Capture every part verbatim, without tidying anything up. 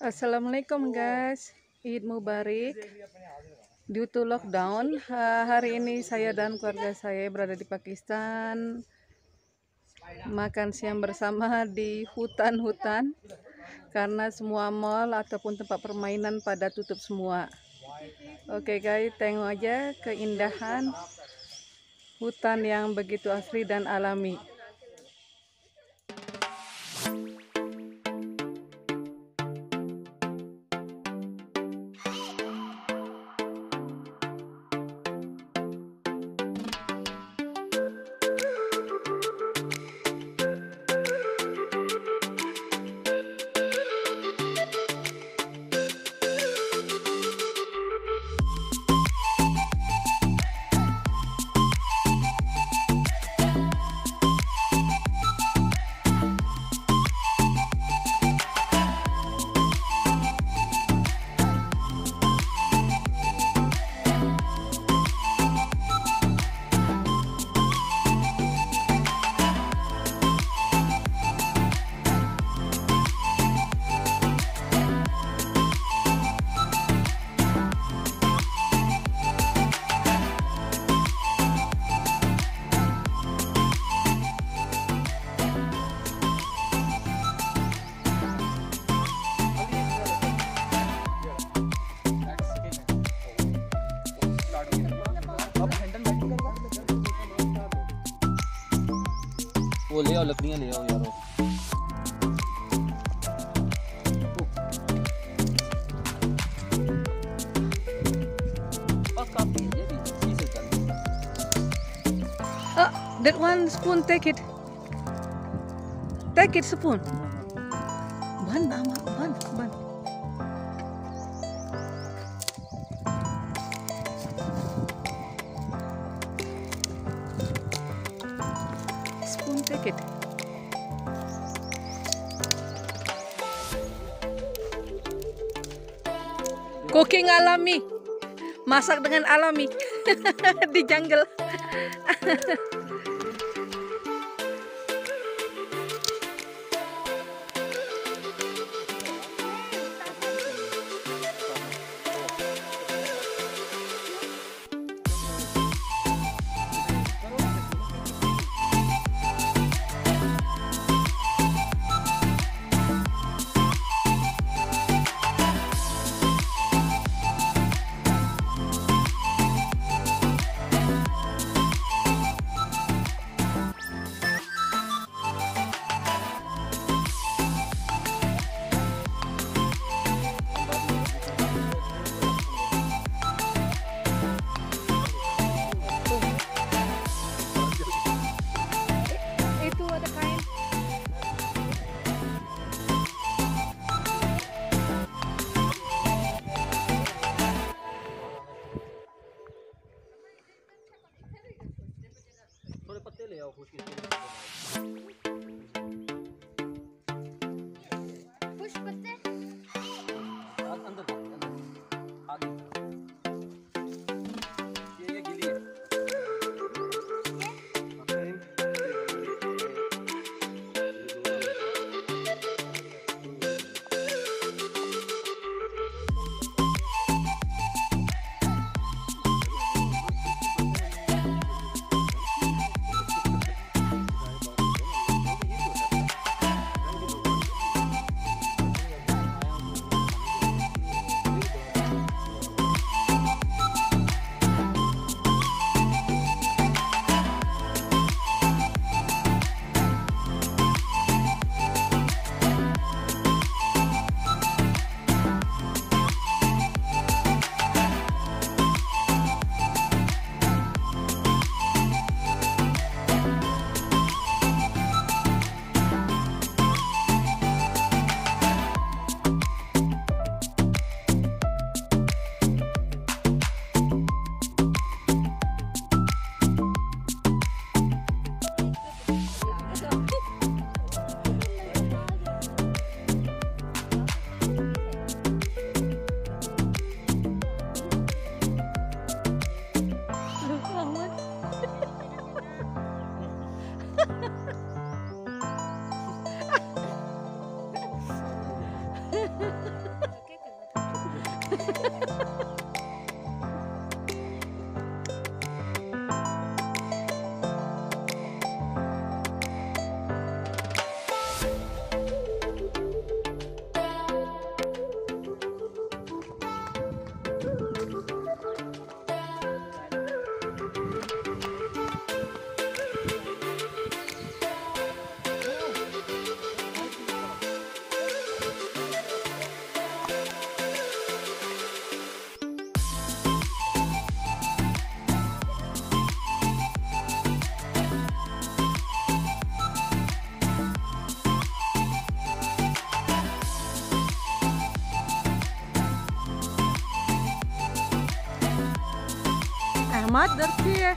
Assalamualaikum guys, Eid Mubarak. Due to lockdown, ha- hari ini saya dan keluarga saya berada di Pakistan, makan siang bersama di hutan-hutan karena semua mall ataupun tempat permainan pada tutup semua. Oke guys, tengok aja keindahan hutan yang begitu asri dan alami. वो ले आओ, लकड़ियाँ ले आओ यारो। Oh, that one spoon, take it. Take it spoon. Ban, mama, ban, ban. Spoon, take it. Cooking alami, masak dengan alami di jungle. Itu ada kain. थोड़े पत्ते ले आओ खुशकी के। कुछ पत्ते अंदर अंदर आगे ये ये गिली है। Ahmad dersi ya.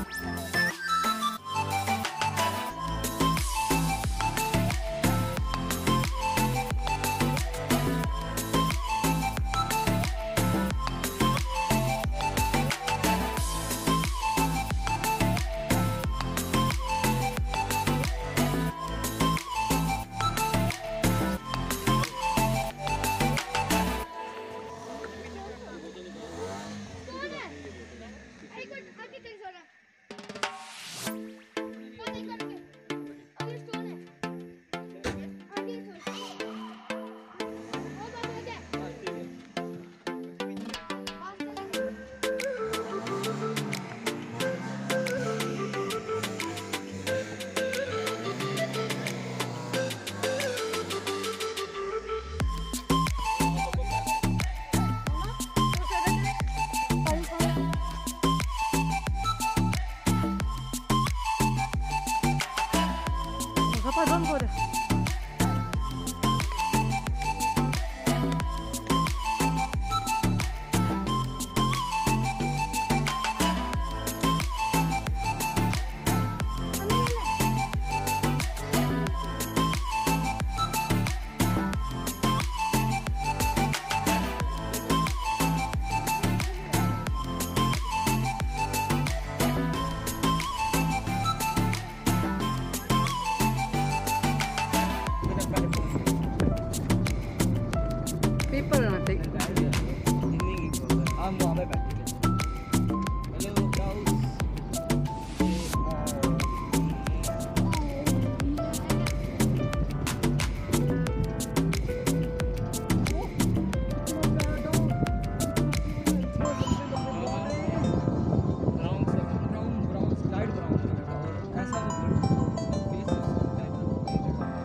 Apa dong kau dah? People nanti.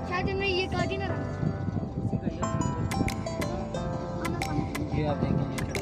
ये आप देखेंगे